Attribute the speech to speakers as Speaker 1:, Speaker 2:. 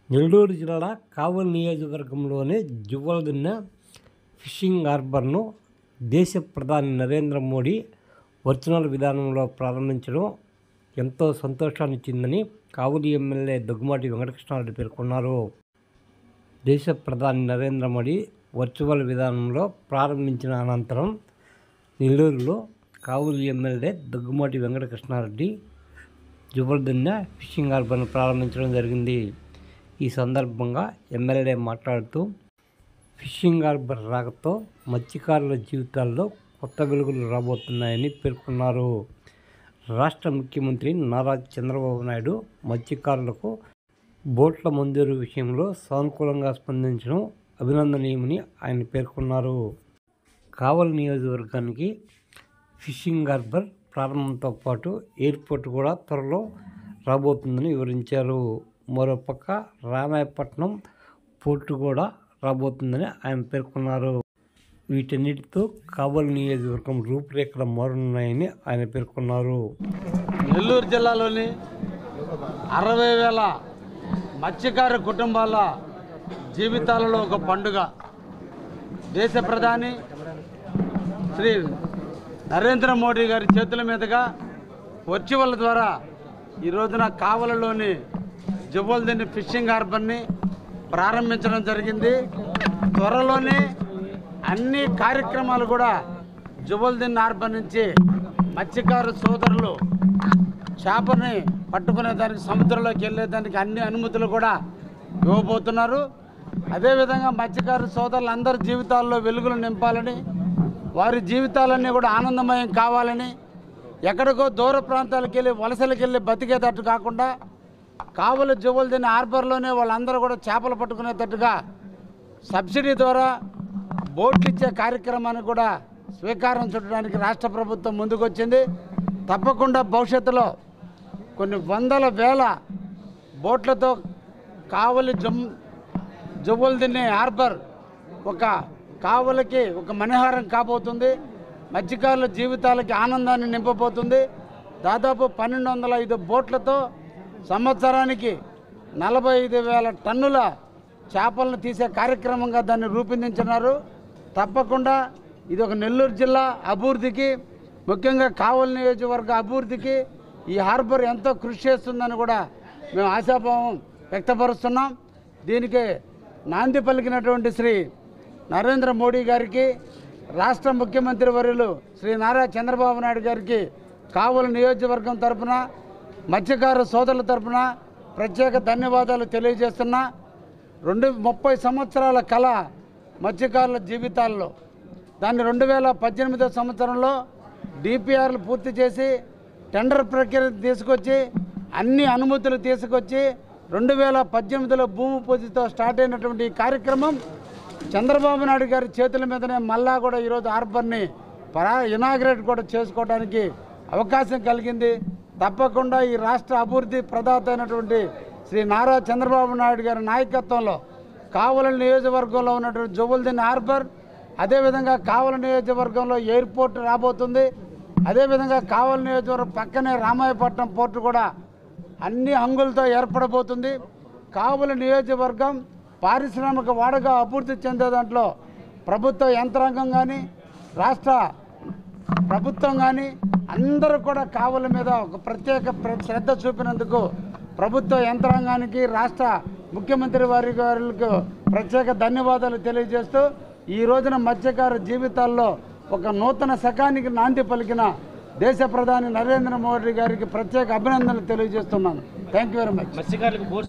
Speaker 1: నెల్లూరు జిల్లా కావలి నియోజకవర్గంలోని జువ్వలదిన్నె ఫిషింగ్ హార్బర్ను దేశ ప్రధాని నరేంద్ర మోడీ వర్చువల్ విధానంలో ప్రారంభించడం ఎంతో సంతోషాన్నిచ్చిందని కావలి ఎమ్మెల్యే దగ్గుమాటి వెంకటకృష్ణారెడ్డి పేర్కొన్నారు. దేశ ప్రధాని నరేంద్ర మోడీ వర్చువల్ విధానంలో ప్రారంభించిన అనంతరం నెల్లూరులో కావలి ఎమ్మెల్యే దగ్గుమాటి వెంకటకృష్ణారెడ్డి జువ్వలదిన్నె ఫిషింగ్ హార్బర్ను ప్రారంభించడం జరిగింది. ఈ సందర్భంగా ఎమ్మెల్యే మాట్లాడుతూ ఫిషింగ్ హార్బర్ రాకతో మత్స్యకారుల జీవితాల్లో కొత్త వెలుగులు రాబోతున్నాయని పేర్కొన్నారు. రాష్ట్ర ముఖ్యమంత్రి నారా చంద్రబాబు నాయుడు మత్స్యకారులకు బోట్ల మంజూరు విషయంలో సానుకూలంగా స్పందించడం అభినందనీయమని ఆయన పేర్కొన్నారు. కావలి నియోజకవర్గానికి ఫిషింగ్ హార్బర్ ప్రారంభంతో పాటు ఎయిర్పోర్ట్ కూడా త్వరలో రాబోతుందని వివరించారు. మరోపక్క రామాయపట్నం పోర్టు కూడా రాబోతుందని ఆయన పేర్కొన్నారు. వీటన్నిటితో కావలి నియోజకవర్గం రూపురేఖలు మారనున్నాయని ఆయన పేర్కొన్నారు.
Speaker 2: నెల్లూరు జిల్లాలోని 60,000 మత్స్యకార కుటుంబాల జీవితాలలో ఒక పండుగ. దేశ ప్రధాని శ్రీ నరేంద్ర మోడీ గారి చేతుల మీదుగా వర్చువల్ ద్వారా ఈ రోజున కావలిలోని జువ్వలదిన్నె ఫిషింగ్ హార్బర్ని ప్రారంభించడం జరిగింది. త్వరలోనే అన్ని కార్యక్రమాలు కూడా జువ్వలదిన్నె హార్బర్ నుంచి మత్స్యకారు సోదరులు చేపని పట్టుకునేదానికి సముద్రంలోకి వెళ్ళేదానికి అన్ని అనుమతులు కూడా ఇవ్వబోతున్నారు. అదేవిధంగా మత్స్యకారు సోదరులందరి జీవితాల్లో వెలుగులు నింపాలని, వారి జీవితాలన్నీ కూడా ఆనందమయం కావాలని, ఎక్కడికో దూర ప్రాంతాలకు వెళ్ళి వలసలకు వెళ్ళి బతికేటట్టు కాకుండా కావలి జువ్వలదిన్నె హార్బర్లోనే వాళ్ళందరూ కూడా చేపలు పట్టుకునేటట్టుగా సబ్సిడీ ద్వారా బోట్లు ఇచ్చే కార్యక్రమాన్ని కూడా స్వీకారం చుట్టడానికి రాష్ట్ర ప్రభుత్వం ముందుకొచ్చింది. తప్పకుండా భవిష్యత్తులో కొన్ని వందల వేల బోట్లతో కావలి జువ్వలదిన్నె హార్బర్ కావలికి ఒక మణిహారం కాబోతుంది. మత్స్యకారుల జీవితాలకి ఆనందాన్ని నింపబోతుంది. దాదాపు 1,205 బోట్లతో సంవత్సరానికి 45,000 టన్నుల చేపలను తీసే కార్యక్రమంగా దాన్ని రూపొందించున్నారు. తప్పకుండా ఇది ఒక నెల్లూరు జిల్లా అభివృద్ధికి, ముఖ్యంగా కావలి నియోజకవర్గ అభివృద్ధికి ఈ హార్బర్ ఎంతో కృషి చేస్తుందని కూడా మేము ఆశాభావం వ్యక్తపరుస్తున్నాం. దీనికి నాంది పలికినటువంటి శ్రీ నరేంద్ర మోడీ గారికి, రాష్ట్ర ముఖ్యమంత్రి వర్యులు శ్రీ నారా చంద్రబాబు నాయుడు గారికి కావలి నియోజకవర్గం తరఫున, మత్స్యకారు సోదరుల తరఫున ప్రత్యేక ధన్యవాదాలు తెలియజేస్తున్నా. 30 సంవత్సరాల కళ మత్స్యకారుల జీవితాల్లో, దాన్ని 2018 సంవత్సరంలో డిపిఆర్లు పూర్తి చేసి టెండర్ ప్రక్రియ తీసుకొచ్చి అన్ని అనుమతులు తీసుకొచ్చి 2018లో భూమి పూజతో స్టార్ట్ అయినటువంటి ఈ కార్యక్రమం చంద్రబాబు నాయుడు గారి చేతుల మీదనే మళ్ళా కూడా ఈరోజు హార్బర్ని ఇనాగ్రేట్ కూడా చేసుకోవడానికి అవకాశం కలిగింది. తప్పకుండా ఈ రాష్ట్ర అభివృద్ధి ప్రదాత అయినటువంటి శ్రీ నారా చంద్రబాబు నాయుడు గారి నాయకత్వంలో కావలి నియోజకవర్గంలో ఉన్నటువంటి జువ్వలదిన్నె హార్బర్, అదేవిధంగా కావలి నియోజకవర్గంలో ఎయిర్పోర్ట్ రాబోతుంది. అదేవిధంగా కావలి నియోజకవర్గం పక్కనే రామాయపట్నం పోర్టు కూడా అన్ని హంగులతో ఏర్పడబోతుంది. కావలి నియోజకవర్గం పారిశ్రామిక వాడగా అభివృద్ధి చెందే దాంట్లో ప్రభుత్వ యంత్రాంగం కానీ, రాష్ట్ర ప్రభుత్వం కానీ అందరూ కూడా కావలి మీద ఒక ప్రత్యేక శ్రద్ధ చూపినందుకు ప్రభుత్వ యంత్రాంగానికి, రాష్ట్ర ముఖ్యమంత్రి వారికి ప్రత్యేక ధన్యవాదాలు తెలియజేస్తూ ఈ రోజున మత్స్యకారు జీవితాల్లో ఒక నూతన శకానికి నాంది పలికిన దేశ ప్రధాని నరేంద్ర మోడీ గారికి ప్రత్యేక అభినందనలు తెలియజేస్తున్నాను. Thank you very much.